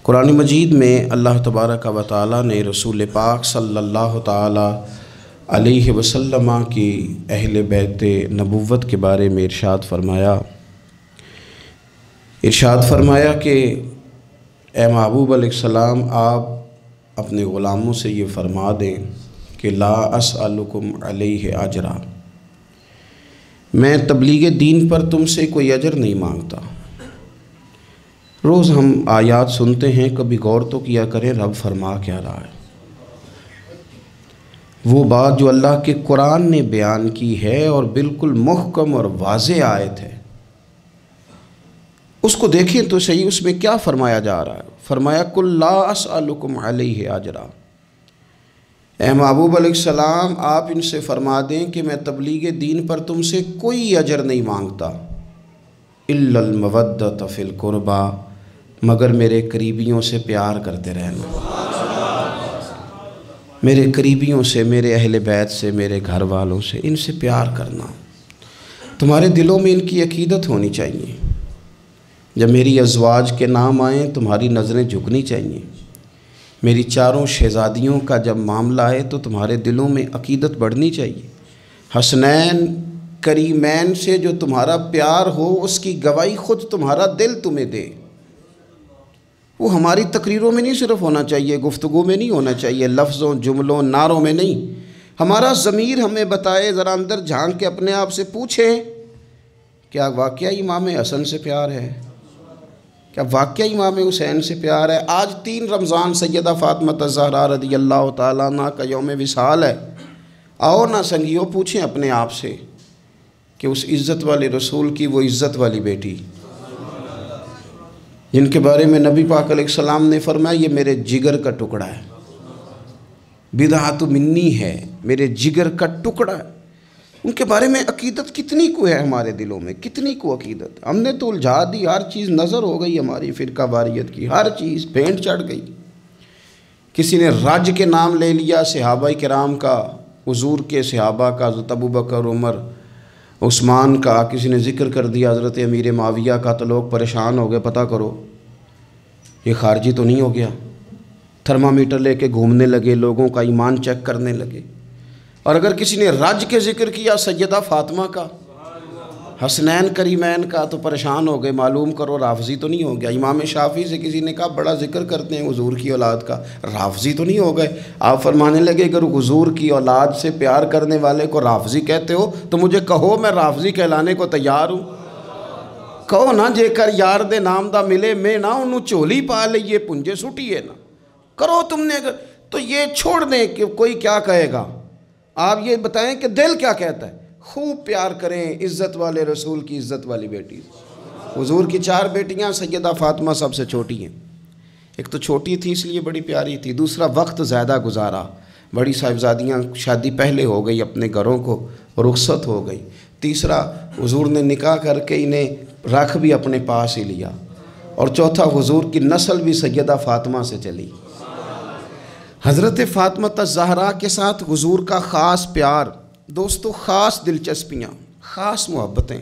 قرآن مجید میں اللہ تبارک و تعالیٰ نے رسول پاک صلی اللہ تعالیٰ علیہ وسلم کی اہل بیت نبوت کے بارے میں ارشاد فرمایا کہ اے محبوب علیہ السلام، آپ اپنے غلاموں سے یہ فرما دیں کہ لا اسألکم علیہ اجرا، میں تبلیغ دین پر تم سے کوئی اجر نہیں مانگتا۔ روز ہم آیات سنتے ہیں، کبھی غور تو کیا کریں رب فرما کیا رہا ہے۔ وہ بات جو اللہ کے قرآن نے بیان کی ہے اور بالکل محکم اور واضح آیت ہے، اس کو دیکھیں تو صحیح، اس میں کیا فرمایا جا رہا ہے۔ فرمایا قل لا اسألکم علیہ اجرا، اے محبوب علیہ السلام آپ ان سے فرما دیں کہ میں تبلیغ دین پر تم سے کوئی اجر نہیں مانگتا، الا المودۃ فی القربی، مگر میرے قریبیوں سے پیار کرتے رہنا، میرے قریبیوں سے، میرے اہل بیت سے، میرے گھر والوں سے، ان سے پیار کرنا۔ تمہارے دلوں میں ان کی عقیدت ہونی چاہیے۔ جب میری ازواج کے نام آئیں تمہاری نظریں جھکنی چاہیے۔ میری چاروں شہزادیوں کا جب معاملہ آئے تو تمہارے دلوں میں عقیدت بڑھنی چاہیے۔ حسنین کریمین سے جو تمہارا پیار ہو، اس کی گواہی خود تمہارا دل تمہیں دے۔ وہ ہماری تقریروں میں نہیں صرف ہونا چاہیے، گفتگو میں نہیں ہونا چاہیے، لفظوں، جملوں، نعروں میں نہیں۔ ہمارا ضمیر ہمیں بتائے، ذرا اندر جھانک کے اپنے آپ سے پوچھیں، کیا واقعی امام حسن سے پیار ہے؟ کیا واقعی امام حسین سے پیار ہے؟ آج 3 رمضان سیدہ فاطمہ الزہرا رضی اللہ تعالیٰ عنہ کا یوم وصال ہے۔ آؤ نہ سنگیو، پوچھیں اپنے آپ سے کہ اس عزت والے رسول کی وہ عزت والی بیٹی جن کے بارے میں نبی پاک علیہ السلام نے فرمایا یہ میرے جگر کا ٹکڑا ہے، بدعت منی ہے، میرے جگر کا ٹکڑا ہے، ان کے بارے میں عقیدت کتنی کو ہے ہمارے دلوں میں، کتنی کو عقیدت؟ ہم نے تو الجھا دی، ہر چیز نظر ہو گئی ہماری فرقہ واریت کی، ہر چیز پینٹ چڑھ گئی۔ کسی نے رج کے نام لے لیا صحابہ کرام کا، حضور کے صحابہ کا، حضرت ابوبکر، عمر، عثمان کا، کسی نے ذکر کر دیا حضرت امیر معاویہ کا، تو لوگ پریشان ہو گئے، پتہ کرو یہ خارجی تو نہیں ہو گیا۔ تھرمامیٹر لے کے گھومنے لگے، لوگوں کا ایمان چیک کرنے لگے۔ اور اگر کسی نے رج کے ذکر کیا سیدہ فاطمہ کا، حسنین کریمین کا، تو پریشان ہو گئے، معلوم کرو رافضی تو نہیں ہو گیا۔ امام شافعی سے کسی نے کہا بڑا ذکر کرتے ہیں حضور کی اولاد کا، رافضی تو نہیں ہو گئے؟ آپ فرمانے لگے اگر حضور کی اولاد سے پیار کرنے والے کو رافضی کہتے ہو تو مجھے کہو، میں رافضی کہلانے کو تیار ہوں۔ کہو نا جے کر یار دے نام دا ملے میں نہ انہوں چولی پا لئیے پنجے سٹیے نا، کرو تم نے اگر تو یہ چھوڑ دیں کہ کوئی کیا کہے گا۔ آپ یہ بتائیں کہ دل کیا کہتا ہے، خوب پیار کریں عزت والے رسول کی عزت والی بیٹی۔ حضور کی 4 بیٹیاں، سیدہ فاطمہ سب سے چھوٹی ہیں۔ ایک تو چھوٹی تھی اس لیے بڑی پیاری تھی، دوسرا وقت زیادہ گزارا، بڑی صاحبزادیاں شادی پہلے ہو گئی، اپنے گھروں کو رخصت ہو گئی، تیسرا حضور نے نکاح کر کے انہیں رکھ بھی اپنے پاس ہی لیا، اور چوتھا حضور کی نسل بھی سیدہ فاطمہ سے چلی۔ حضرت فاطمہ الزہرا کے ساتھ حضور کا خاص پیار، دوستو خاص دلچسپیاں، خاص محبتیں۔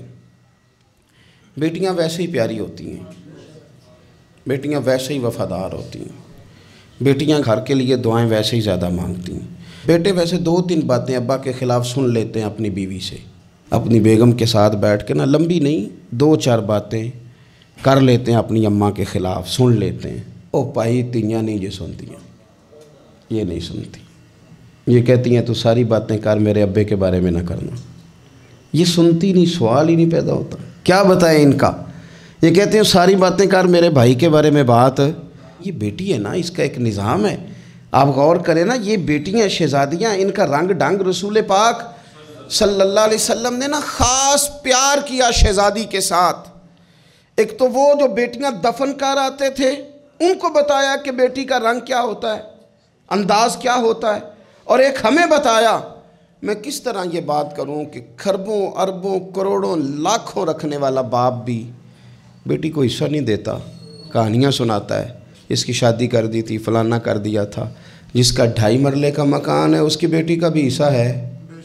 بیٹیاں ویسے ہی پیاری ہوتی ہیں، بیٹیاں ویسے ہی وفادار ہوتی ہیں، بیٹیاں گھر کے لیے دعائیں ویسے ہی زیادہ مانگتی ہیں۔ بیٹے ویسے 2-3 باتیں ابا کے خلاف سن لیتے ہیں اپنی بیوی سے، اپنی بیگم کے ساتھ بیٹھ کے نا، لمبی نہیں، 2-4 باتیں کر لیتے ہیں اپنی اماں کے خلاف، سن لیتے ہیں۔ او پائی تیاں نہیں یہ سنتی ہیں، یہ نہیں سنتی، یہ کہتی ہیں تو ساری باتیں کر، میرے ابے کے بارے میں نہ کرنا۔ یہ سنتی نہیں، سوال ہی نہیں پیدا ہوتا، کیا بتائیں ان کا۔ یہ کہتے ہیں ساری باتیں کر، میرے بھائی کے بارے میں بات۔ یہ بیٹی ہے نا، اس کا ایک نظام ہے، آپ غور کریں نا، یہ بیٹیاں شہزادیاں، ان کا رنگ ڈھنگ رسول پاک صلی اللہ علیہ وسلم نے نا خاص پیار کیا شہزادی کے ساتھ۔ ایک تو وہ جو بیٹیاں دفن کر آتے تھے ان کو بتایا کہ بیٹی کا رنگ کیا ہوتا ہے، انداز کیا ہوتا ہے، اور ایک ہمیں بتایا۔ میں کس طرح یہ بات کروں کہ کھربوں اربوں کروڑوں لاکھوں رکھنے والا باپ بھی بیٹی کو حصہ نہیں دیتا، کہانیاں سناتا ہے، اس کی شادی کر دی تھی، فلانا کر دیا تھا، جس کا 2.5 مرلے کا مکان ہے اس کی بیٹی کا بھی حصہ ہے،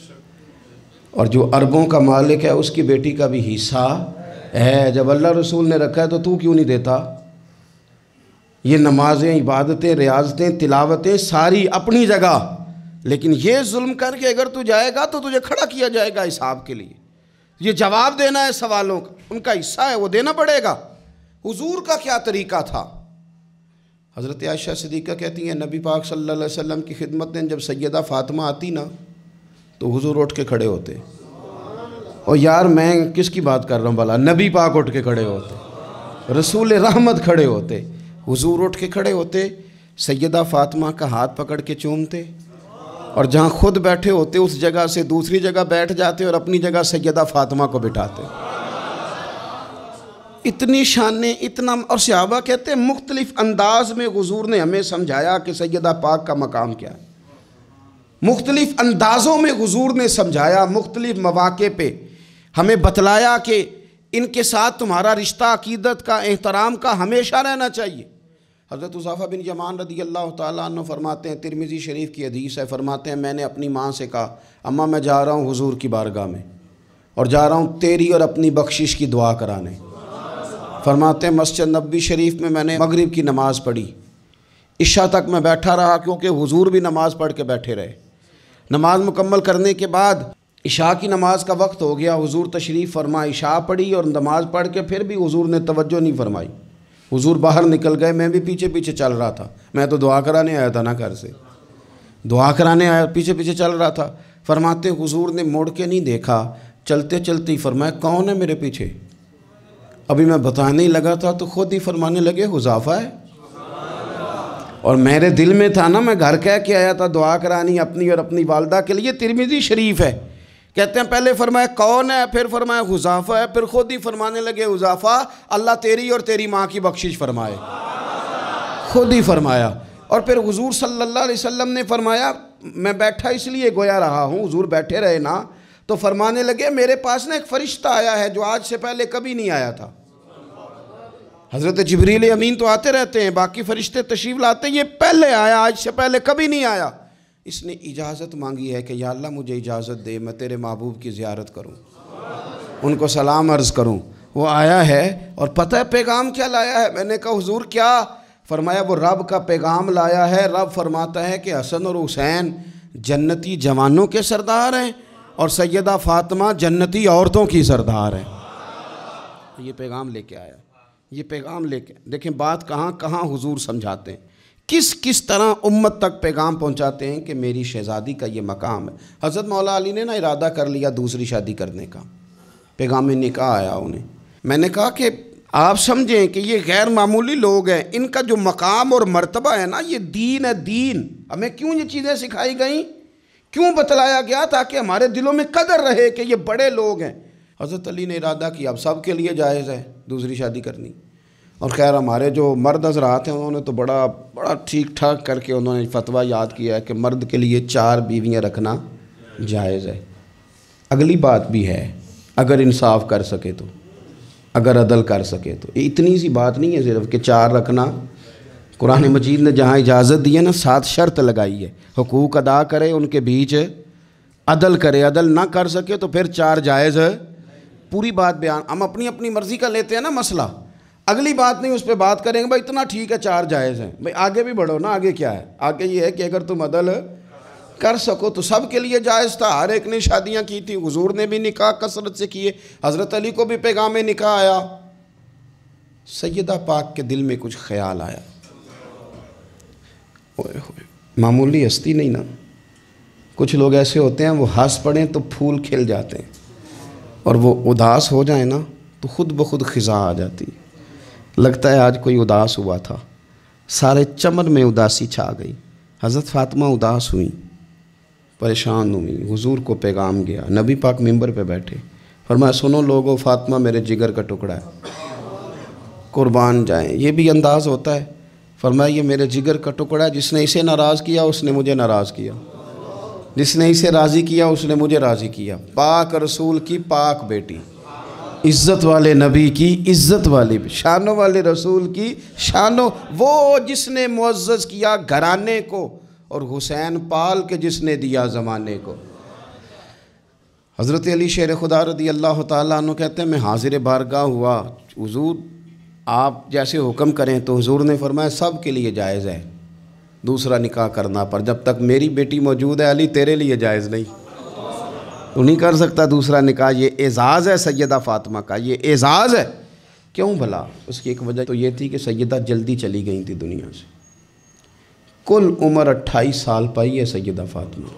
اور جو اربوں کا مالک ہے اس کی بیٹی کا بھی حصہ ہے۔ جب اللہ رسول نے رکھا ہے تو کیوں نہیں دیتا؟ یہ نمازیں، عبادتیں، ریاضتیں، تلاوتیں ساری اپنی جگہ، لیکن یہ ظلم کر کے اگر تو جائے گا تو تجھے کھڑا کیا جائے گا حساب کے لیے، یہ جواب دینا ہے سوالوں کا، ان کا حصہ ہے وہ دینا پڑے گا۔ حضور کا کیا طریقہ تھا؟ حضرت عائشہ صدیقہ کہتی ہیں نبی پاک صلی اللہ علیہ وسلم کی خدمت میں جب سیدہ فاطمہ آتی نا تو حضور اٹھ کے کھڑے ہوتے، اور یار میں کس کی بات کر رہا ہوں بھلا، نبی پاک اٹھ کے کھڑے ہوتے، رسول رحمت کھڑے ہوتے، حضور اٹھ کے کھڑے ہوتے، سیدہ فاطمہ کا ہاتھ پکڑ کے چومتے، اور جہاں خود بیٹھے ہوتے اس جگہ سے دوسری جگہ بیٹھ جاتے اور اپنی جگہ سیدہ فاطمہ کو بٹھاتے۔ اتنی شانیں، اتنا، اور صحابہ کہتے ہیں مختلف انداز میں حضور نے ہمیں سمجھایا کہ سیدہ پاک کا مقام کیا ہے، مختلف اندازوں میں حضور نے سمجھایا، مختلف مواقع پہ ہمیں بتلایا کہ ان کے ساتھ تمہارا رشتہ عقیدت کا، احترام کا ہمیشہ رہنا چاہیے۔ حضرت حذیفہ بن یمان رضی اللہ تعالیٰ عنہ فرماتے ہیں، ترمذی شریف کی حدیث ہے، فرماتے ہیں میں نے اپنی ماں سے کہا اماں میں جا رہا ہوں حضور کی بارگاہ میں، اور جا رہا ہوں تیری اور اپنی بخشش کی دعا کرانے۔ فرماتے ہیں مسجد نبوی شریف میں نے مغرب کی نماز پڑھی، عشاء تک میں بیٹھا رہا کیونکہ حضور بھی نماز پڑھ کے بیٹھے رہے۔ نماز مکمل کرنے کے بعد عشاء کی نماز کا وقت ہو گیا، حضور تشریف فرما، عشاء پڑھی اور نماز پڑھ کے پھر بھی حضور نے توجہ نہیں فرمائی، حضور باہر نکل گئے، میں بھی پیچھے پیچھے چل رہا تھا، میں تو دعا کرانے آیا تھا نا گھر سے، دعا کرانے آیا، پیچھے پیچھے چل رہا تھا۔ فرماتے حضور نے مڑ کے نہیں دیکھا، چلتے چلتے ہی فرمایا کون ہے میرے پیچھے؟ ابھی میں بتانے ہی لگا تھا تو خود ہی فرمانے لگے حذیفہ ہے، اور میرے دل میں تھا نا، میں گھر کہہ کے آیا تھا دعا کرانی اپنی اور اپنی والدہ کے لیے، ترمذی شریف ہے۔ کہتے ہیں پہلے فرمایا کون ہے، پھر فرمایا حذیفہ ہے، پھر خود ہی فرمانے لگے حذیفہ اللہ تیری اور تیری ماں کی بخشش فرمائے، خود ہی فرمایا۔ اور پھر حضور صلی اللہ علیہ وسلم نے فرمایا میں بیٹھا اس لیے گویا رہا ہوں، حضور بیٹھے رہے نا، تو فرمانے لگے میرے پاس نا ایک فرشتہ آیا ہے جو آج سے پہلے کبھی نہیں آیا تھا۔ حضرت جبریل امین تو آتے رہتے ہیں، باقی فرشتے تشریف لاتے ہیں، یہ پہلے آیا، آج سے پہلے کبھی نہیں آیا۔ اس نے اجازت مانگی ہے کہ یا اللہ مجھے اجازت دے میں تیرے محبوب کی زیارت کروں، ان کو سلام عرض کروں۔ وہ آیا ہے اور پتہ ہے پیغام کیا لایا ہے؟ میں نے کہا حضور کیا؟ فرمایا وہ رب کا پیغام لایا ہے، رب فرماتا ہے کہ حسن اور حسین جنتی جوانوں کے سردار ہیں اور سیدہ فاطمہ جنتی عورتوں کی سردار ہیں۔ یہ پیغام لے کے آیا، یہ پیغام لے کے، دیکھیں بات کہاں کہاں حضور سمجھاتے ہیں، کس طرح امت تک پیغام پہنچاتے ہیں کہ میری شہزادی کا یہ مقام ہے۔ حضرت مولا علی نے نا ارادہ کر لیا دوسری شادی کرنے کا، پیغام نکاح آیا انہیں۔ میں نے کہا کہ آپ سمجھیں کہ یہ غیر معمولی لوگ ہیں، ان کا جو مقام اور مرتبہ ہے نا یہ دین ہے، دین۔ ہمیں کیوں یہ چیزیں سکھائی گئیں، کیوں بتلایا گیا؟ تاکہ ہمارے دلوں میں قدر رہے کہ یہ بڑے لوگ ہیں۔ حضرت علی نے ارادہ کیا اب سب کے لیے جائز ہے دوسری شادی کرنی، اور خیر ہمارے جو مرد حضرات ہیں انہوں نے تو بڑا ٹھیک ٹھاک کر کے انہوں نے فتویٰ یاد کیا ہے کہ مرد کے لیے 4 بیویاں رکھنا جائز ہے۔ اگلی بات بھی ہے اگر انصاف کر سکے تو، اگر عدل کر سکے تو، یہ اتنی سی بات نہیں ہے صرف کہ 4 رکھنا۔ قرآن مجید نے جہاں اجازت دی ہے نا 7 شرط لگائی ہے، حقوق ادا کرے، ان کے بیچ عدل کرے، عدل نہ کر سکے تو پھر 4 جائز ہے۔ پوری بات بیان، ہم اپنی اپنی مرضی کا لیتے ہیں نا مسئلہ، اگلی بات نہیں اس پہ بات کریں گے بھائی اتنا ٹھیک ہے 4 جائز ہیں، بھائی آگے بھی بڑھو نا، آگے کیا ہے؟ آگے یہ ہے کہ اگر تم عدل کر سکو تو سب کے لیے جائز تھا، ہر ایک نے شادیاں کی تھی، حضور نے بھی نکاح کثرت سے کیے، حضرت علی کو بھی پیغام نکاح آیا۔ سیدہ پاک کے دل میں کچھ خیال آیا، معمولی ہستی نہیں نا، کچھ لوگ ایسے ہوتے ہیں وہ ہنس پڑیں تو پھول کھل جاتے ہیں، اور وہ اداس ہو جائیں نا تو خود بخود خزاں آ جاتی، لگتا ہے آج کوئی اداس ہوا تھا، سارے چمن میں اداسی چھا گئی۔ حضرت فاطمہ اداس ہوئیں، پریشان ہوئیں، حضور کو پیغام گیا، نبی پاک منبر پہ بیٹھے، فرمایا سنو لوگو فاطمہ میرے جگر کا ٹکڑا ہے، قربان جائیں۔ یہ بھی انداز ہوتا ہے، فرمایا یہ میرے جگر کا ٹکڑا ہے، جس نے اسے ناراض کیا اس نے مجھے ناراض کیا، جس نے اسے راضی کیا اس نے مجھے راضی کیا۔ پاک رسول کی پاک بیٹی، عزت والے نبی کی عزت والی، شانوں والے رسول کی شانوں، وہ جس نے معزز کیا گھرانے کو اور حسین پال کے جس نے دیا زمانے کو۔ حضرت علی شیر خدا رضی اللہ تعالیٰ عنہ کہتے ہیں میں حاضر بارگاہ ہوا، حضور آپ جیسے حکم کریں تو حضور نے فرمایا سب کے لیے جائز ہے دوسرا نکاح کرنا، پر جب تک میری بیٹی موجود ہے علی تیرے لیے جائز نہیں، تو نہیں کر سکتا دوسرا نکاح۔ یہ اعزاز ہے سیدہ فاطمہ کا، یہ اعزاز ہے۔ کیوں بھلا؟ اس کی ایک وجہ تو یہ تھی کہ سیدہ جلدی چلی گئی تھی دنیا سے، کل عمر 28 سال پائی ہے سیدہ فاطمہ،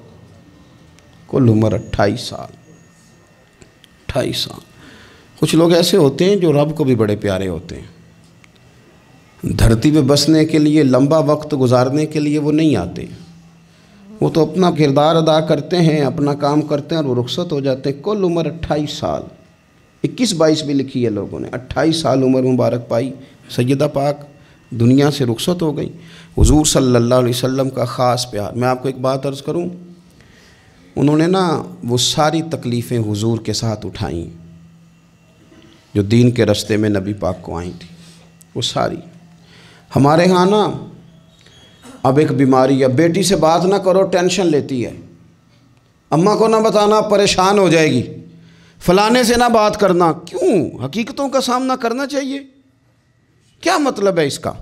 کل عمر 28 سال، 28 سال۔ کچھ لوگ ایسے ہوتے ہیں جو رب کو بھی بڑے پیارے ہوتے ہیں، دھرتی پہ بسنے کے لیے لمبا وقت گزارنے کے لیے وہ نہیں آتے، وہ تو اپنا کردار ادا کرتے ہیں، اپنا کام کرتے ہیں اور وہ رخصت ہو جاتے ہیں۔ کل عمر 28 سال، 21-22 بھی لکھی ہے لوگوں نے، 28 سال عمر مبارک پائی سیدہ پاک دنیا سے رخصت ہو گئی۔ حضور صلی اللہ علیہ وسلم کا خاص پیار۔ میں آپ کو ایک بات عرض کروں، انہوں نے نا وہ ساری تکلیفیں حضور کے ساتھ اٹھائیں جو دین کے رستے میں نبی پاک کو آئی تھی، وہ ساری۔ ہمارے ہاں نا اب ایک بیماری ہے، بیٹی سے بات نہ کرو ٹینشن لیتی ہے، اماں کو نہ بتانا پریشان ہو جائے گی، فلانے سے نہ بات کرنا۔ کیوں؟ حقیقتوں کا سامنا کرنا چاہیے۔ کیا مطلب ہے اس کا؟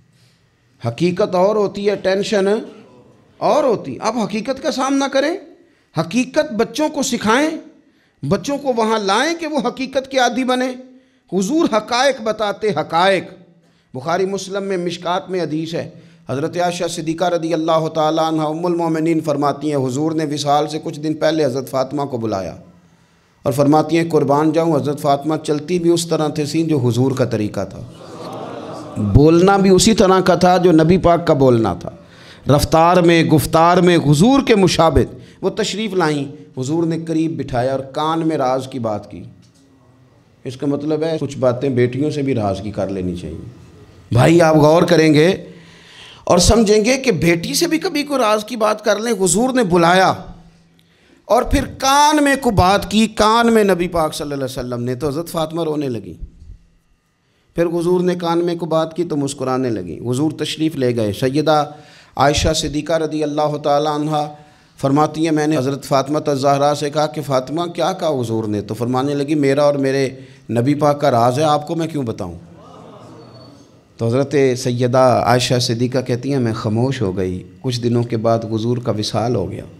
حقیقت اور ہوتی ہے، ٹینشن اور ہوتی۔ اب حقیقت کا سامنا کریں، حقیقت بچوں کو سکھائیں، بچوں کو وہاں لائیں کہ وہ حقیقت کے عادی بنیں۔ حضور حقائق بتاتے، حقائق۔ بخاری مسلم میں مشکات میں حدیث ہے، حضرت عائشہ صدیقہ رضی اللہ تعالیٰ عنہ ام المومنین فرماتی ہیں حضور نے وصال سے کچھ دن پہلے حضرت فاطمہ کو بلایا اور فرماتی ہیں قربان جاؤں حضرت فاطمہ چلتی بھی اس طرح تھی جو حضور کا طریقہ تھا، بولنا بھی اسی طرح کا تھا جو نبی پاک کا بولنا تھا، رفتار میں گفتار میں حضور کے مشابہ۔ وہ تشریف لائیں، حضور نے قریب بٹھایا اور کان میں راز کی بات کی۔ اس کا مطلب ہے کچھ باتیں بیٹیوں سے بھی راز کی کر لینی چاہیے۔ بھائی آپ غور کریں گے اور سمجھیں گے کہ بیٹی سے بھی کبھی کوئی راز کی بات کر لیں۔ حضور نے بلایا اور پھر کان میں کو بات کی، کان میں نبی پاک صلی اللہ علیہ وسلم نے، تو حضرت فاطمہ رونے لگی۔ پھر حضور نے کان میں کو بات کی تو مسکرانے لگی۔ حضور تشریف لے گئے، سیدہ عائشہ صدیقہ رضی اللہ تعالیٰ عنہ فرماتی ہیں میں نے حضرت فاطمہ الزہرا سے کہا کہ فاطمہ کیا کہا حضور نے؟ تو فرمانے لگی میرا اور میرے نبی پاک کا راز ہے، آپ کو میں کیوں بتاؤں؟ تو حضرت سیدہ عائشہ صدیقہ کہتی ہیں میں خاموش ہو گئی۔ کچھ دنوں کے بعد حضور کا وصال ہو گیا،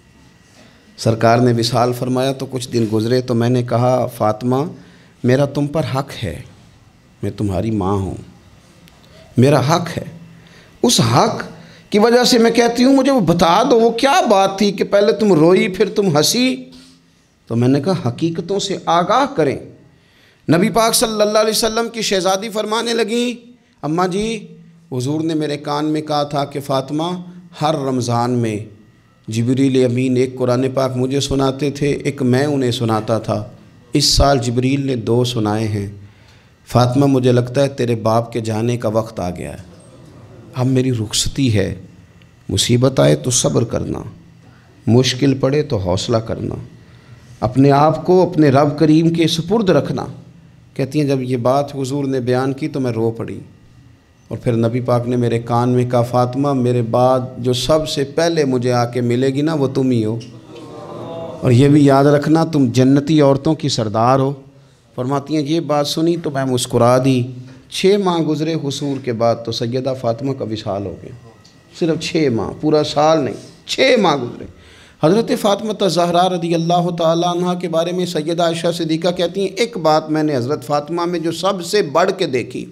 سرکار نے وصال فرمایا تو کچھ دن گزرے تو میں نے کہا فاطمہ میرا تم پر حق ہے، میں تمہاری ماں ہوں، میرا حق ہے، اس حق کی وجہ سے میں کہتی ہوں مجھے وہ بتا دو وہ کیا بات تھی کہ پہلے تم روئی پھر تم ہنسی؟ تو میں نے کہا حقیقتوں سے آگاہ کریں۔ نبی پاک صلی اللہ علیہ وسلم کی شہزادی فرمانے لگی اماں جی حضور نے میرے کان میں کہا تھا کہ فاطمہ ہر رمضان میں جبریل امین ایک قرآن پاک مجھے سناتے تھے، ایک میں انہیں سناتا تھا، اس سال جبریل نے 2 سنائے ہیں۔ فاطمہ مجھے لگتا ہے تیرے باپ کے جانے کا وقت آ گیا ہے، اب میری رخصتی ہے، مصیبت آئے تو صبر کرنا، مشکل پڑے تو حوصلہ کرنا، اپنے آپ کو اپنے رب کریم کے سپرد رکھنا۔ کہتی ہیں جب یہ بات حضور نے بیان کی تو میں رو پڑی، اور پھر نبی پاک نے میرے کان میں کہا فاطمہ میرے بعد جو سب سے پہلے مجھے آ کے ملے گی نا وہ تم ہی ہو، اور یہ بھی یاد رکھنا تم جنتی عورتوں کی سردار ہو۔ فرماتی ہیں یہ بات سنی تو میں مسکرا دی۔ 6 ماہ گزرے حصول کے بعد تو سیدہ فاطمہ کا وصال ہو گیا، صرف 6 ماہ، پورا سال نہیں، 6 ماہ گزرے۔ حضرت فاطمہ الزہرا رضی اللہ تعالیٰ عنہ کے بارے میں سیدہ عائشہ صدیقہ کہتی ہیں ایک بات میں نے حضرت فاطمہ میں جو سب سے بڑھ کے دیکھی،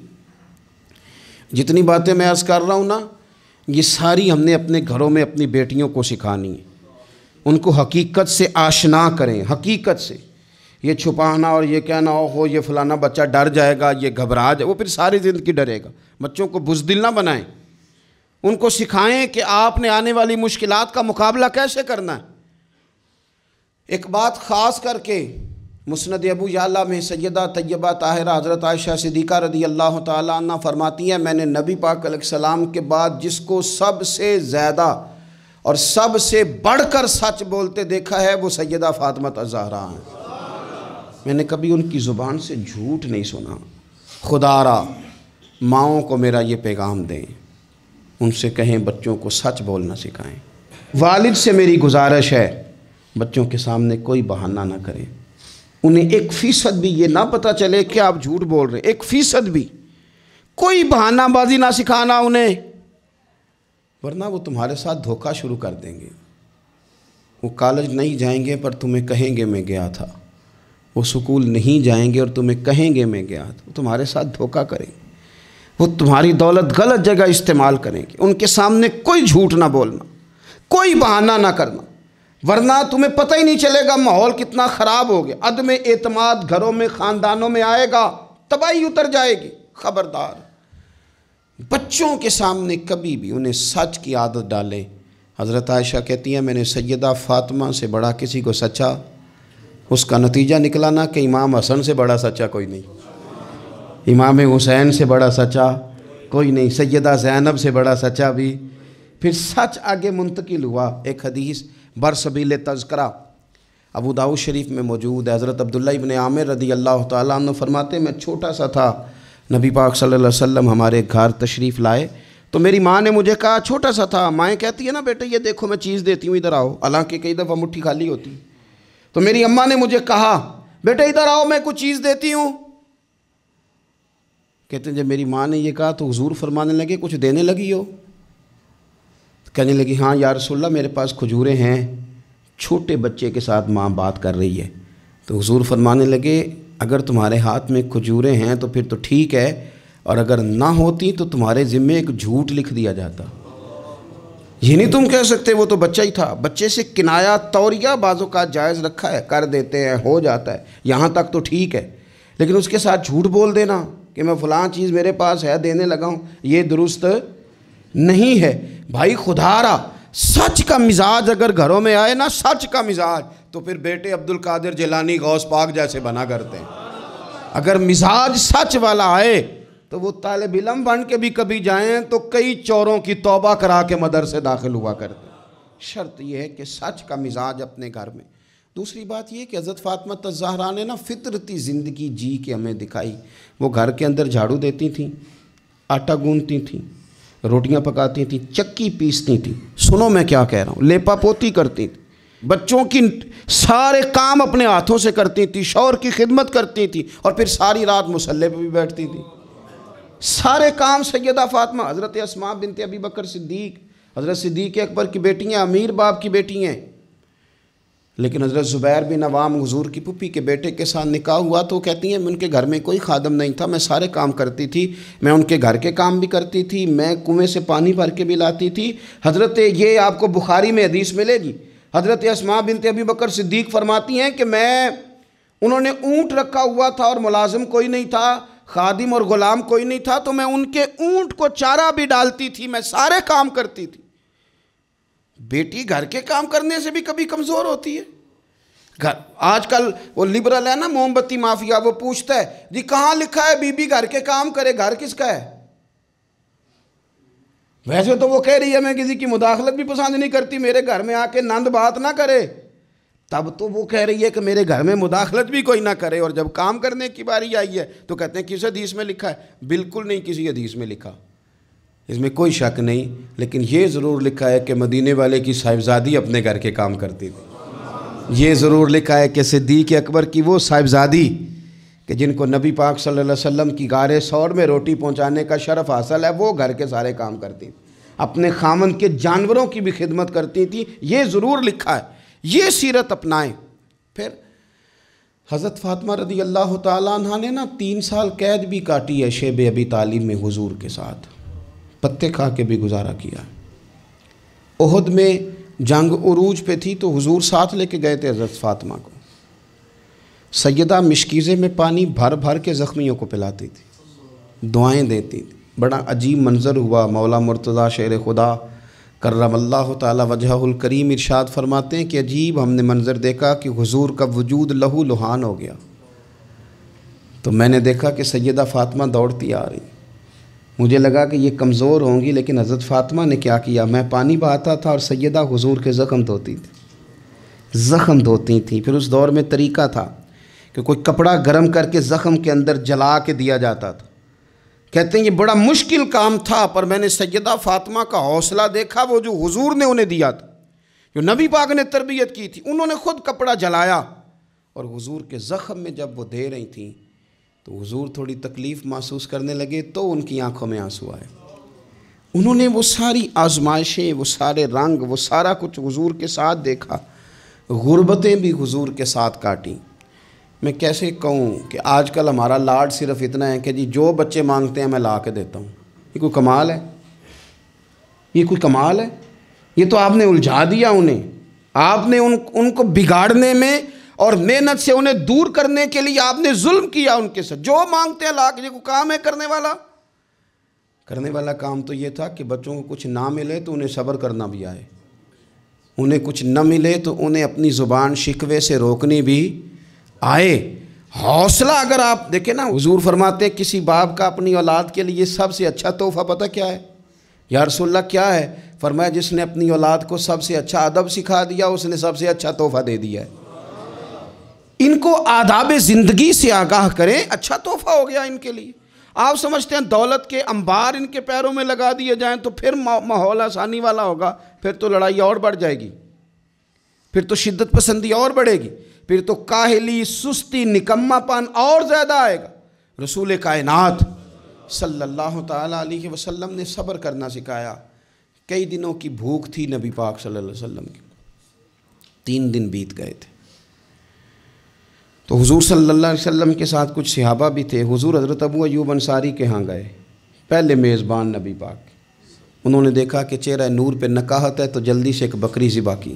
جتنی باتیں میں عرض کر رہا ہوں نا یہ ساری ہم نے اپنے گھروں میں اپنی بیٹیوں کو سکھانی ہے، ان کو حقیقت سے آشنا کریں، حقیقت سے۔ یہ چھپانا اور یہ کہنا ہو یہ فلانا بچہ ڈر جائے گا، یہ گھبرا جائے، وہ پھر ساری زندگی ڈرے گا۔ بچوں کو بزدل نہ بنائیں، ان کو سکھائیں کہ آپ نے آنے والی مشکلات کا مقابلہ کیسے کرنا ہے۔ ایک بات خاص کر کے مسند ابو یعلا میں سیدہ طیبہ طاہرہ حضرت عائشہ صدیقہ رضی اللہ تعالیٰ عنہ فرماتی ہیں میں نے نبی پاک علیہ السلام کے بعد جس کو سب سے زیادہ اور سب سے بڑھ کر سچ بولتے دیکھا ہے وہ سیدہ فاطمہ الزہرا ہیں۔ میں نے کبھی ان کی زبان سے جھوٹ نہیں سنا۔ خدا را ماؤں کو میرا یہ پیغام دیں، ان سے کہیں بچوں کو سچ بولنا سکھائیں۔ والد سے میری گزارش ہے بچوں کے سامنے کوئی بہانہ نہ کریں، انہیں 1% بھی یہ نہ پتہ چلے کہ آپ جھوٹ بول رہے ہیں، 1% بھی، کوئی بہانہ بازی نہ سکھانا انہیں، ورنہ وہ تمہارے ساتھ دھوکہ شروع کر دیں گے۔ وہ کالج نہیں جائیں گے پر تمہیں کہیں گے میں گیا تھا، وہ سکول نہیں جائیں گے اور تمہیں کہیں گے میں گیا تھا، وہ تمہارے ساتھ دھوکہ کریں گے، وہ تمہاری دولت غلط جگہ استعمال کریں گے۔ ان کے سامنے کوئی جھوٹ نہ بولنا، کوئی بہانہ نہ کرنا، ورنہ تمہیں پتہ ہی نہیں چلے گا ماحول کتنا خراب ہو گیا، عدم اعتماد گھروں میں خاندانوں میں آئے گا، تباہی اتر جائے گی۔ خبردار، بچوں کے سامنے کبھی بھی انہیں سچ کی عادت ڈالیں۔ حضرت عائشہ کہتی ہیں میں نے سیدہ فاطمہ سے بڑا کسی کو سچا، اس کا نتیجہ نکلا نا کہ امام حسن سے بڑا سچا کوئی نہیں، امام حسین سے بڑا سچا کوئی نہیں، سیدہ زینب سے بڑا سچا بھی۔ پھر سچ آگے منتقل ہوا۔ ایک حدیث برسبیل تذکرہ ابو داؤد شریف میں موجود ہے، حضرت عبداللہ ابن عامر رضی اللہ تعالیٰ عنہ فرماتے میں چھوٹا سا تھا، نبی پاک صلی اللہ علیہ وسلم ہمارے گھر تشریف لائے تو میری ماں نے مجھے کہا، چھوٹا سا تھا، مائیں کہتی ہے نا بیٹے یہ دیکھو میں چیز دیتی ہوں ادھر آؤ، حالانکہ کئی دفعہ مٹھی خالی ہوتی، تو میری اماں نے مجھے کہا بیٹے ادھر آؤ میں کچھ چیز دیتی ہوں۔ کہتے ہیں جب میری ماں نے یہ کہا تو حضور فرمانے لگے کچھ دینے لگی ہو؟ کہنے لگی ہاں یا رسول اللہ میرے پاس کھجوریں ہیں۔ چھوٹے بچے کے ساتھ ماں بات کر رہی ہے، تو حضور فرمانے لگے اگر تمہارے ہاتھ میں کھجوریں ہیں تو پھر تو ٹھیک ہے، اور اگر نہ ہوتی تو تمہارے ذمے ایک جھوٹ لکھ دیا جاتا۔ یہ نہیں تم کہہ سکتے وہ تو بچہ ہی تھا۔ بچے سے کنایا توریہ بعضوں کا جائز رکھا ہے، کر دیتے ہیں، ہو جاتا ہے، یہاں تک تو ٹھیک ہے، لیکن اس کے ساتھ جھوٹ بول دینا کہ میں فلاں چیز میرے پاس ہے دینے لگا ہوں، یہ درست نہیں ہے۔ بھائی خدا را سچ کا مزاج اگر گھروں میں آئے نا، سچ کا مزاج، تو پھر بیٹے عبد القادر جیلانی غوث پاک جیسے بنا کرتے ہیں۔ اگر مزاج سچ والا آئے تو وہ طالب علم بن کے بھی کبھی جائیں تو کئی چوروں کی توبہ کرا کے مدرسے داخل ہوا کرتے ہیں۔ شرط یہ ہے کہ سچ کا مزاج اپنے گھر میں۔ دوسری بات یہ کہ حضرت فاطمہ الزہرا نے نا فطرتی زندگی جی کے ہمیں دکھائی۔ وہ گھر کے اندر جھاڑو دیتی تھیں، آٹا گوندتی تھیں، روٹیاں پکاتی تھیں، چکی پیستی تھیں، سنو میں کیا کہہ رہا ہوں، لیپا پوتی کرتی تھیں، بچوں کی سارے کام اپنے ہاتھوں سے کرتی تھیں، شوہر کی خدمت کرتی تھیں، اور پھر ساری رات مصلی پہ بھی بیٹھتی تھیں۔ سارے کام سیدہ فاطمہ، حضرت اسماء بنت ابی بکر صدیق، حضرت صدیق اکبر کی بیٹی ہیں، امیر باپ کی بیٹی ہیں، لیکن حضرت زبیر بن عوام حضور کی پھوپھی کے بیٹے کے ساتھ نکاح ہوا تو کہتی ہیں ان کے گھر میں کوئی خادم نہیں تھا، میں سارے کام کرتی تھی، میں ان کے گھر کے کام بھی کرتی تھی، میں کنویں سے پانی بھر کے بھی لاتی تھی۔ حضرت یہ آپ کو بخاری میں حدیث ملے گی، حضرت اسماء بنت ابی بکر صدیق فرماتی ہیں کہ انہوں نے اونٹ رکھا ہوا تھا اور ملازم کوئی نہیں تھا، خادم اور غلام کوئی نہیں تھا، تو میں ان کے اونٹ کو چارہ بھی ڈالتی تھی، میں سارے کام کرتی تھی۔ بیٹی گھر کے کام کرنے سے بھی کبھی کمزور ہوتی ہے۔ آج کل وہ لبرل ہے نا، موم بتی مافیا، وہ پوچھتا ہے جی کہاں لکھا ہے بی بی گھر کے کام کرے، گھر کس کا ہے؟ ویسے تو وہ کہہ رہی ہے میں کسی کی مداخلت بھی پسند نہیں کرتی، میرے گھر میں آ کے نند بات نہ کرے، تب تو وہ کہہ رہی ہے کہ میرے گھر میں مداخلت بھی کوئی نہ کرے، اور جب کام کرنے کی باری آئی ہے تو کہتے ہیں کس حدیث میں لکھا ہے؟ بالکل نہیں کسی حدیث میں لکھا، اس میں کوئی شک نہیں، لیکن یہ ضرور لکھا ہے کہ مدینے والے کی صاحبزادی اپنے گھر کے کام کرتی تھی۔ یہ ضرور لکھا ہے کہ صدیق اکبر کی وہ صاحبزادی کہ جن کو نبی پاک صلی اللہ علیہ وسلم کی غار ثور میں روٹی پہنچانے کا شرف حاصل ہے، وہ گھر کے سارے کام کرتی تھی، اپنے خامند کے جانوروں کی بھی خدمت کرتی تھی، یہ ضرور لکھا ہے۔ یہ سیرت اپنائیں۔ پھر حضرت فاطمہ رضی اللہ تعالیٰ عنہ نے نا 3 سال قید بھی کاٹی ہے شیب ابی طالب میں حضور کے ساتھ، پتے کھا کے بھی گزارا کیا۔ احد میں جنگ عروج پہ تھی تو حضور ساتھ لے کے گئے تھے حضرت فاطمہ کو، سیدہ مشکیزے میں پانی بھر بھر کے زخمیوں کو پلاتی تھی، دعائیں دیتی تھی۔ بڑا عجیب منظر ہوا۔ مولا مرتضیٰ شیر خدا کرم اللہ تعالی وجہہ الکریم ارشاد فرماتے ہیں کہ عجیب ہم نے منظر دیکھا کہ حضور کا وجود لہو لہان ہو گیا، تو میں نے دیکھا کہ سیدہ فاطمہ دوڑتی آ رہی، مجھے لگا کہ یہ کمزور ہوں گی، لیکن حضرت فاطمہ نے کیا کیا، میں پانی بہاتا تھا اور سیدہ حضور کے زخم دھوتی تھی، زخم دھوتی تھیں۔ پھر اس دور میں طریقہ تھا کہ کوئی کپڑا گرم کر کے زخم کے اندر جلا کے دیا جاتا تھا۔ کہتے ہیں یہ بڑا مشکل کام تھا، پر میں نے سیدہ فاطمہ کا حوصلہ دیکھا، وہ جو حضور نے انہیں دیا تھا، جو نبی پاک نے تربیت کی تھی، انہوں نے خود کپڑا جلایا اور حضور کے زخم میں جب وہ دے رہی تھیں تو حضور تھوڑی تکلیف محسوس کرنے لگے تو ان کی آنکھوں میں آنسو آئے۔ انہوں نے وہ ساری آزمائشیں، وہ سارے رنگ، وہ سارا کچھ حضور کے ساتھ دیکھا، غربتیں بھی حضور کے ساتھ کاٹیں۔ میں کیسے کہوں کہ آج کل ہمارا لاڈ صرف اتنا ہے کہ جی جو بچے مانگتے ہیں میں لا کے دیتا ہوں۔ یہ کوئی کمال ہے؟ یہ کوئی کمال ہے؟ یہ تو آپ نے الجھا دیا انہیں، آپ نے ان کو بگاڑنے میں اور محنت سے انہیں دور کرنے کے لیے آپ نے ظلم کیا ان کے ساتھ۔ جو مانگتے ہیں لا کے، یہ کوئی کام ہے کرنے والا کام تو یہ تھا کہ بچوں کو کچھ نہ ملے تو انہیں صبر کرنا بھی آئے، انہیں کچھ نہ ملے تو انہیں اپنی زبان شکوے سے روکنی بھی آئے۔ حوصلہ اگر آپ دیکھیں نا، حضور فرماتے ہیں کسی باپ کا اپنی اولاد کے لیے سب سے اچھا تحفہ پتہ کیا ہے؟ یا رسول اللہ کیا ہے؟ فرمایا جس نے اپنی اولاد کو سب سے اچھا ادب سکھا دیا اس نے سب سے اچھا تحفہ دے دیا ہے۔ ان کو آداب زندگی سے آگاہ کریں، اچھا تحفہ ہو گیا ان کے لیے۔ آپ سمجھتے ہیں دولت کے انبار ان کے پیروں میں لگا دیے جائیں تو پھر ماحول آسانی والا ہوگا؟ پھر تو لڑائی اور بڑھ جائے گی، پھر تو شدت پسندی اور بڑھے گی، پھر تو کاہلی، سستی، نکما پن اور زیادہ آئے گا۔ رسول کائنات صلی اللہ تعالیٰ علیہ وسلم نے صبر کرنا سکھایا۔ کئی دنوں کی بھوک تھی نبی پاک صلی اللہ علیہ وسلم کی، 3 دن بیت گئے تھے۔ تو حضور صلی اللہ علیہ وسلم کے ساتھ کچھ صحابہ بھی تھے۔ حضور حضرت ابو ایوب انصاری کے ہاں گئے، پہلے میزبان نبی پاک۔ انہوں نے دیکھا کہ چہرہ نور پہ نکاہت ہے تو جلدی سے ایک بکری ذبح کی۔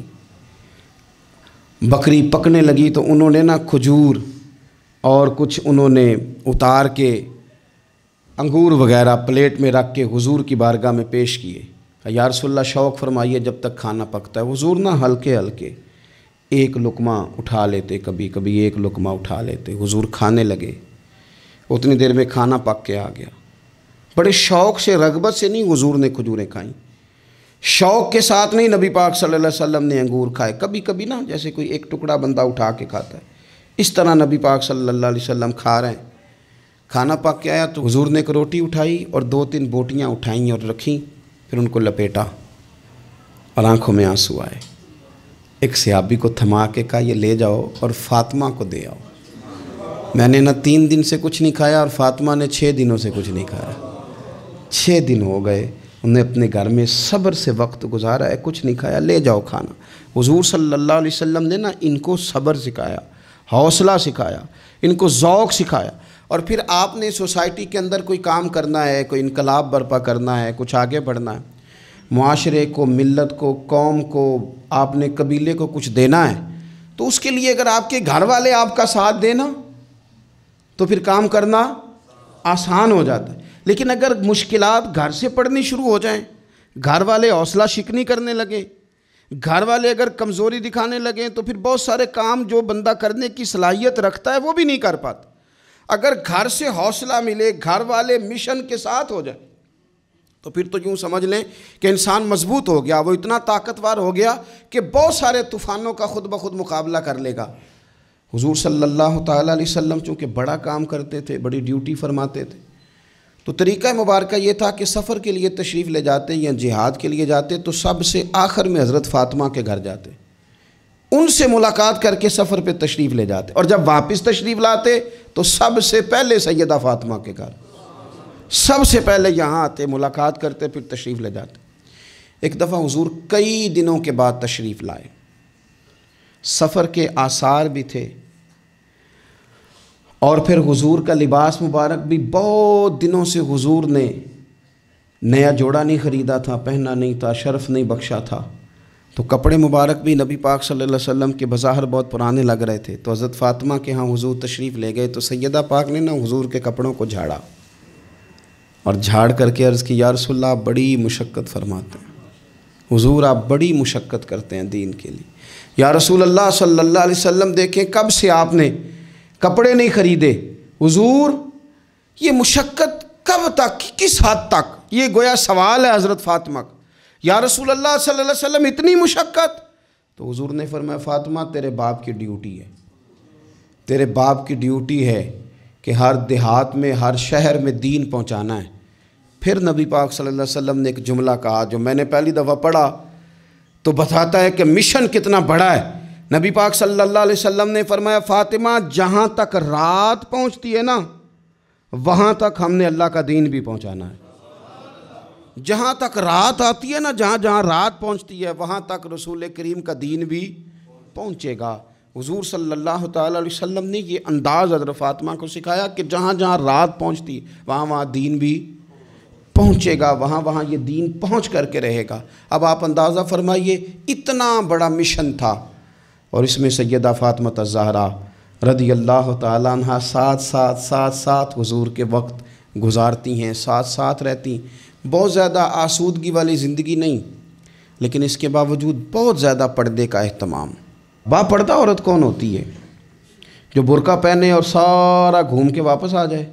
بکری پکنے لگی تو انہوں نے کھجور اور کچھ انہوں نے اتار کے انگور وغیرہ پلیٹ میں رکھ کے حضور کی بارگاہ میں پیش کیے۔ یا رسول اللہ شوق فرمائیے جب تک کھانا پکتا ہے۔ حضور ہلکے ہلکے ایک لقمہ اٹھا لیتے، کبھی کبھی ایک لقمہ اٹھا لیتے، حضور کھانے لگے۔ اتنی دیر میں کھانا پک کے آ گیا۔ بڑے شوق سے، رغبت سے نہیں حضور نے کھجوریں کھائیں، شوق کے ساتھ نہیں نبی پاک صلی اللہ علیہ وسلم نے انگور کھائے۔ کبھی کبھی جیسے کوئی ایک ٹکڑا بندہ اٹھا کے کھاتا ہے، اس طرح نبی پاک صلی اللہ علیہ وسلم کھا رہے ہیں۔ کھانا پک کے آیا تو حضور نے ایک روٹی اٹھائی اور 2-3 بوٹیاں اٹھائیں اور رکھیں، پھر ان کو لپیٹا اور آنکھوں میں آنسو آئے۔ ایک صحابی کو تھما کے کہا یہ لے جاؤ اور فاطمہ کو دے آؤ۔ میں نے 3 دن سے کچھ نہیں کھایا اور فاطمہ نے 6 دنوں سے کچھ نہیں کھایا۔ 6 دن ہو گئے، انہوں نے اپنے گھر میں صبر سے وقت گزارا ہے، کچھ نہیں کھایا، لے جاؤ کھانا۔ حضور صلی اللہ علیہ وسلم نے ان کو صبر سکھایا، حوصلہ سکھایا، ان کو ذوق سکھایا۔ اور پھر آپ نے سوسائٹی کے اندر کوئی کام کرنا ہے، کوئی انقلاب برپا کرنا ہے، کچھ آگے بڑھنا ہے، معاشرے کو، ملت کو، قوم کو، آپ نے قبیلے کو کچھ دینا ہے، تو اس کے لیے اگر آپ کے گھر والے آپ کا ساتھ دینا تو پھر کام کرنا آسان ہو جاتا ہے۔ لیکن اگر مشکلات گھر سے پڑنی شروع ہو جائیں، گھر والے حوصلہ شکنی کرنے لگے، گھر والے اگر کمزوری دکھانے لگیں تو پھر بہت سارے کام جو بندہ کرنے کی صلاحیت رکھتا ہے وہ بھی نہیں کر پاتا۔ اگر گھر سے حوصلہ ملے، گھر والے مشن کے ساتھ ہو جائیں تو پھر تو یوں سمجھ لیں کہ انسان مضبوط ہو گیا، وہ اتنا طاقتور ہو گیا کہ بہت سارے طوفانوں کا خود بخود مقابلہ کر لے گا۔ حضور صلی اللہ تعالیٰ علیہ وسلم چونکہ بڑا کام کرتے تھے، بڑی ڈیوٹی فرماتے تھے، تو طریقہ مبارکہ یہ تھا کہ سفر کے لیے تشریف لے جاتے یا جہاد کے لیے جاتے تو سب سے آخر میں حضرت فاطمہ کے گھر جاتے، ان سے ملاقات کر کے سفر پہ تشریف لے جاتے، اور جب واپس تشریف لاتے تو سب سے پہلے سیدہ فاطمہ کے گھر، سب سے پہلے یہاں آتے، ملاقات کرتے، پھر تشریف لے جاتے۔ ایک دفعہ حضور کئی دنوں کے بعد تشریف لائے، سفر کے آثار بھی تھے، اور پھر حضور کا لباس مبارک بھی بہت دنوں سے حضور نے نیا جوڑا نہیں خریدا تھا، پہنا نہیں تھا، شرف نہیں بخشا تھا، تو کپڑے مبارک بھی نبی پاک صلی اللہ علیہ وسلم کے بظاہر بہت پرانے لگ رہے تھے۔ تو حضرت فاطمہ کے ہاں حضور تشریف لے گئے تو سیدہ پاک نے حضور کے کپڑوں کو جھاڑا اور جھاڑ کر کے عرض کی یا رسول اللہ آپ بڑی مشقت فرماتے ہیں، حضور آپ بڑی مشقت کرتے ہیں دین کے لیے۔ یا رسول اللہ صلی اللہ علیہ وسلم دیکھیں کب سے آپ نے کپڑے نہیں خریدے، حضور یہ مشقت کب تک، کس حد تک؟ یہ گویا سوال ہے حضرت فاطمہ کا۔ یا رسول اللہ صلی اللہ علیہ وسلم اتنی مشقت؟ تو حضور نے فرمایا فاطمہ تیرے باپ کی ڈیوٹی ہے، تیرے باپ کی ڈیوٹی ہے کہ ہر دیہات میں، ہر شہر میں دین پہنچانا ہے۔ پھر نبی پاک صلی اللہ علیہ وسلم نے ایک جملہ کہا جو میں نے پہلی دفعہ پڑھا تو بتاتا ہے کہ مشن کتنا بڑا ہے۔ نبی پاک صلی اللہ علیہ وسلم نے فرمایا فاطمہ جہاں تک رات پہنچتی ہے نا وہاں تک ہم نے اللہ کا دین بھی پہنچانا ہے۔ جہاں تک رات آتی ہے نا، جہاں جہاں رات پہنچتی ہے وہاں تک رسول کریم کا دین بھی پہنچے گا۔ حضور صلی اللہ تعالیٰ علیہ وسلم نے یہ انداز حضرت فاطمہ کو سکھایا کہ جہاں جہاں رات پہنچتی وہاں وہاں دین بھی پہنچے گا، وہاں وہاں یہ دین پہنچ کر کے رہے گا۔ اب آپ اندازہ فرمائیے اتنا بڑا مشن تھا، اور اس میں سیدہ فاطمہ الزہرا رضی اللہ تعالیٰ عنہ ساتھ حضور کے وقت گزارتی ہیں، ساتھ رہتی ہیں۔ بہت زیادہ آسودگی والی زندگی نہیں، لیکن اس کے باوجود بہت زیادہ پردے کا اہتمام۔ با پردہ عورت کون ہوتی ہے؟ جو برقع پہنے اور سارا گھوم کے واپس آ جائے۔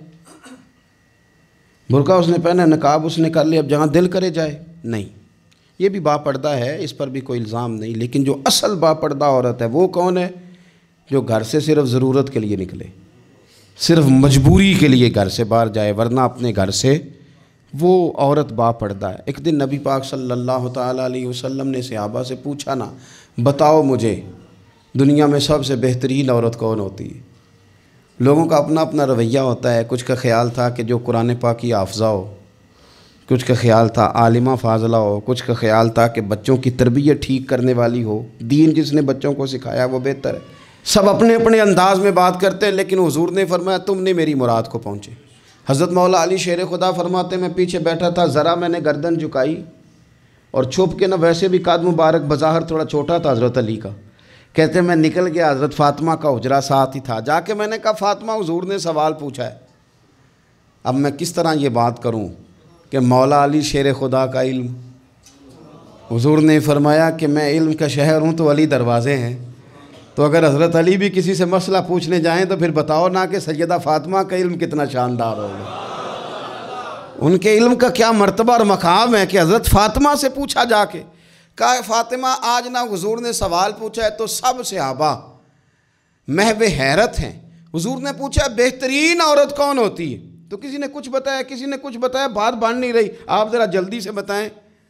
برقع اس نے پہنا، نقاب اس نے کر لیا، اب جہاں دل کرے جائے؟ نہیں، یہ بھی با پردہ ہے، اس پر بھی کوئی الزام نہیں۔ لیکن جو اصل با پردہ عورت ہے وہ کون ہے؟ جو گھر سے صرف ضرورت کے لیے نکلے، صرف مجبوری کے لیے گھر سے باہر جائے، ورنہ اپنے گھر سے، وہ عورت با پردہ ہے۔ ایک دن نبی پاک صلی اللہ تعالیٰ علیہ وسلم نے صحابہ سے پوچھا نا، بتاؤ مجھے دنیا میں سب سے بہترین عورت کون ہوتی ہے؟ لوگوں کا اپنا اپنا رویہ ہوتا ہے۔ کچھ کا خیال تھا کہ جو قرآن پاک کی حافظہ ہو، کچھ کا خیال تھا عالمہ فاضلہ ہو، کچھ کا خیال تھا کہ بچوں کی تربیت ٹھیک کرنے والی ہو، دین جس نے بچوں کو سکھایا وہ بہتر ہے۔ سب اپنے اپنے انداز میں بات کرتے ہیں، لیکن حضور نے فرمایا تم نے میری مراد کو پہنچے۔ حضرت مولا علی شیر خدا فرماتے میں پیچھے بیٹھا تھا، ذرا میں نے گردن جھکائی اور چھپ کے، نہ ویسے بھی قد مبارک بظاہر تھوڑا چھوٹا تھا حضرت علی کا، کہتے ہیں میں نکل گیا، حضرت فاطمہ کا حجرہ ساتھ ہی تھا، جا کے میں نے کہا فاطمہ حضور نے سوال پوچھا ہے، اب میں کس طرح یہ بات کروں کہ مولا علی شیر خدا کا علم؟ حضور نے فرمایا کہ میں علم کا شہر ہوں تو علی دروازے ہیں، تو اگر حضرت علی بھی کسی سے مسئلہ پوچھنے جائیں تو پھر بتاؤ نا کہ سیدہ فاطمہ کا علم کتنا شاندار ہوگا، ان کے علم کا کیا مرتبہ اور مقام ہے کہ حضرت فاطمہ سے پوچھا جا کے۔ کہا فاطمہ آج نہ حضور نے سوال پوچھا ہے تو سب صحابہ محو حیرت ہیں۔ حضور نے پوچھا بہترین عورت کون ہوتی ہے؟ تو کسی نے کچھ بتایا، کسی نے کچھ بتایا، بات بن نہیں رہی، آپ ذرا جلدی سے بتائیں۔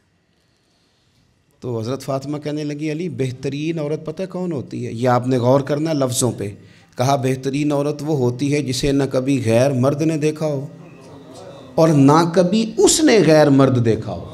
تو حضرت فاطمہ کہنے لگی علی بہترین عورت پتہ کون ہوتی ہے؟ یہ آپ نے غور کرنا لفظوں پہ۔ کہا بہترین عورت وہ ہوتی ہے جسے نہ کبھی غیر مرد نے دیکھا ہو اور نہ کبھی اس نے غیر مرد دیکھا ہو،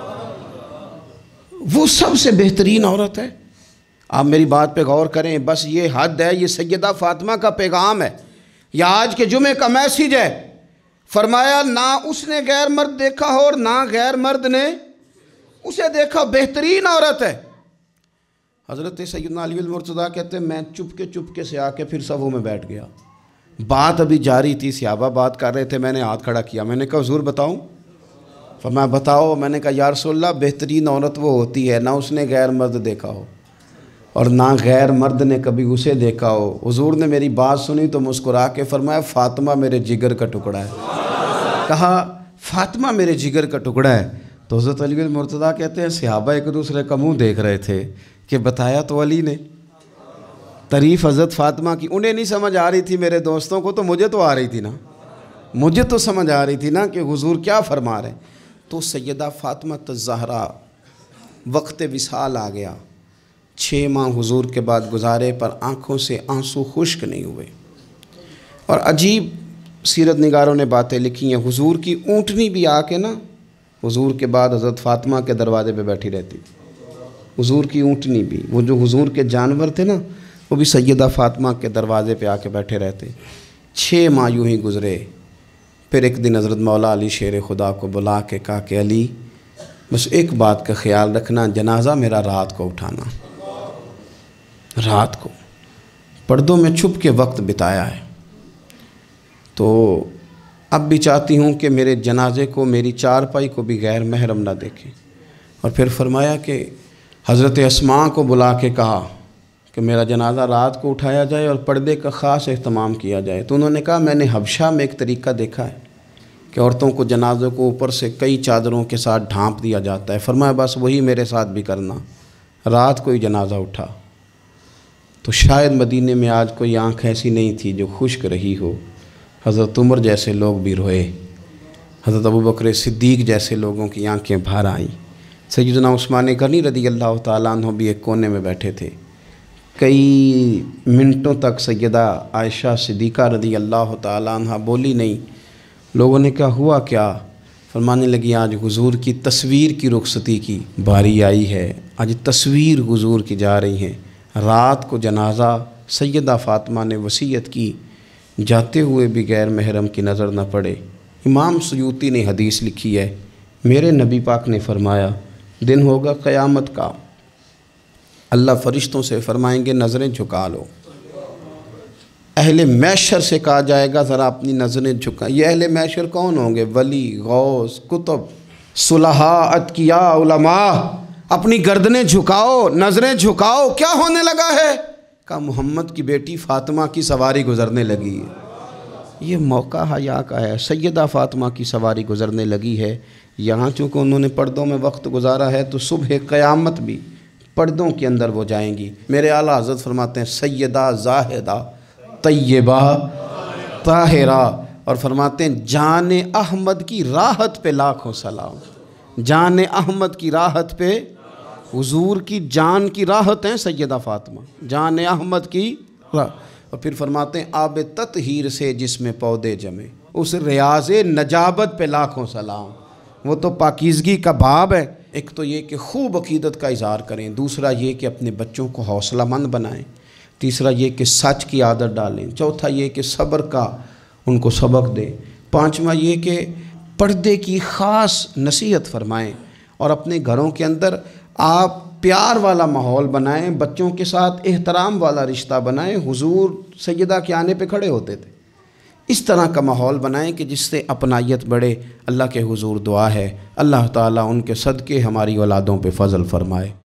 وہ سب سے بہترین عورت ہے۔ آپ میری بات پہ غور کریں، بس یہ حد ہے، یہ سیدہ فاطمہ کا پیغام ہے، یہ آج کے جمعے کا میسیج ہے۔ فرمایا نہ اس نے غیر مرد دیکھا ہو اور نہ غیر مرد نے اسے دیکھا، بہترین عورت ہے۔ حضرت سیدنا علی المرتضیٰ کہتے ہیں میں چپ کے سے آ کے پھر صفوں میں بیٹھ گیا، بات ابھی جاری تھی، صحابہ بات کر رہے تھے، میں نے ہاتھ کھڑا کیا، میں نے کہا حضور بتاؤں؟ فرمایا بتاؤ۔ میں نے کہا یا رسول اللہ بہترین عورت وہ ہوتی ہے نہ اس نے غیر مرد دیکھا ہو اور نہ غیر مرد نے کبھی اسے دیکھا ہو۔ حضور نے میری بات سنی تو مسکرا کے فرمایا فاطمہ میرے جگر کا ٹکڑا ہے۔ کہا فاطمہ میرے جگر کا ٹکڑا ہے۔ تو حضرت علی المرتضیٰ کہتے ہیں صحابہ ایک دوسرے کا منہ دیکھ رہے تھے کہ بتایا تو علی نے، تعریف حضرت فاطمہ کی انہیں نہیں سمجھ آ رہی تھی، میرے دوستوں کو تو مجھے تو آ رہی تھی نا، مجھے تو سمجھ آ رہی تھی نا کہ حضور کیا فرما رہے ہیں۔ تو سیدہ فاطمہ الزہرا وقت وصال آ گیا، 6 ماہ حضور کے بعد گزارے پر آنکھوں سے آنسو خشک نہیں ہوئے، اور عجیب سیرت نگاروں نے باتیں لکھی ہیں، حضور کی اونٹنی بھی آ کے نا حضور کے بعد حضرت فاطمہ کے دروازے پہ بیٹھی رہتی، حضور کی اونٹنی بھی، وہ جو حضور کے جانور تھے نا وہ بھی سیدہ فاطمہ کے دروازے پہ آ کے بیٹھے رہتے۔ 6 ماہ یوں ہی گزرے، پھر ایک دن حضرت مولا علی شیر خدا کو بلا کے کہا کہ علی بس ایک بات کا خیال رکھنا، جنازہ میرا رات کو اٹھانا، رات کو پردوں میں چھپ کے وقت بتایا ہے، تو اب بھی چاہتی ہوں کہ میرے جنازے کو، میری چارپائی کو بھی غیر محرم نہ دیکھیں۔ اور پھر فرمایا کہ حضرت اسماء کو بلا کے کہا کہ میرا جنازہ رات کو اٹھایا جائے اور پردے کا خاص اہتمام کیا جائے۔ تو انہوں نے کہا میں نے حبشہ میں ایک طریقہ دیکھا ہے کہ عورتوں کو جنازوں کو اوپر سے کئی چادروں کے ساتھ ڈھانپ دیا جاتا ہے، فرمایا بس وہی میرے ساتھ بھی کرنا۔ رات کو ہی جنازہ اٹھا، تو شاید مدینے میں آج کوئی آنکھ ایسی نہیں تھی جو خشک رہی ہو۔ حضرت عمر جیسے لوگ بھی روئے، حضرت ابوبکر صدیق جیسے لوگوں کی آنکھیں بھر آئیں، سیدنا عثمان غنی رضی اللہ تعالیٰ عنہ بھی ایک کونے میں بیٹھے تھے۔ کئی منٹوں تک سیدہ عائشہ صدیقہ رضی اللہ تعالیٰ عنہ بولی نہیں۔ لوگوں نے کہا ہوا کیا؟ فرمانے لگی آج حضور کی تصویر کی رخصتی کی باری آئی ہے، آج تصویر حضور کی جا رہی ہیں۔ رات کو جنازہ سیدہ فاطمہ نے وصیت کی جاتے ہوئے بھی غیر محرم کی نظر نہ پڑے۔ امام سیوطی نے حدیث لکھی ہے، میرے نبی پاک نے فرمایا دن ہوگا قیامت کا، اللہ فرشتوں سے فرمائیں گے نظریں جھکا لو۔ اہل محشر سے کہا جائے گا ذرا اپنی نظریں جھکا۔ یہ اہل محشر کون ہوں گے؟ ولی، غوث، کتب، صلحاء، اتقیاء، علماء۔ اپنی گردنیں جھکاؤ، نظریں جھکاؤ، کیا ہونے لگا ہے؟ کہا محمد کی بیٹی فاطمہ کی سواری گزرنے لگی ہے۔ یہ موقع حیا کا ہے، سیدہ فاطمہ کی سواری گزرنے لگی ہے۔ یہاں چونکہ انہوں نے پردوں میں وقت گزارا ہے تو صبح قیامت بھی پردوں کے اندر وہ جائیں گی۔ میرے اعلیٰ حضرت فرماتے ہیں سیدہ زاہدہ طیبہ طاہرہ، اور فرماتے ہیں جان احمد کی راحت پہ لاکھوں سلام۔ جان احمد کی راحت پہ، حضور کی جان کی راحت ہیں سیدہ فاطمہ، جان احمد کی راحت۔ اور پھر فرماتے ہیں آب تطہیر سے جس میں پودے جمے، اس ریاض نجابت پہ لاکھوں سلام۔ وہ تو پاکیزگی کا باب ہے۔ ایک تو یہ کہ خوب عقیدت کا اظہار کریں، دوسرا یہ کہ اپنے بچوں کو حوصلہ مند بنائیں، تیسرا یہ کہ سچ کی عادت ڈالیں، چوتھا یہ کہ صبر کا ان کو سبق دیں، پانچواں یہ کہ پردے کی خاص نصیحت فرمائیں، اور اپنے گھروں کے اندر آپ پیار والا ماحول بنائیں، بچوں کے ساتھ احترام والا رشتہ بنائیں۔ حضور سیدہ کے آنے پہ کھڑے ہوتے تھے، اس طرح کا ماحول بنائیں کہ جس سے اپنائیت بڑھے۔ اللہ کے حضور دعا ہے اللہ تعالیٰ ان کے صدقے ہماری اولادوں پہ فضل فرمائے۔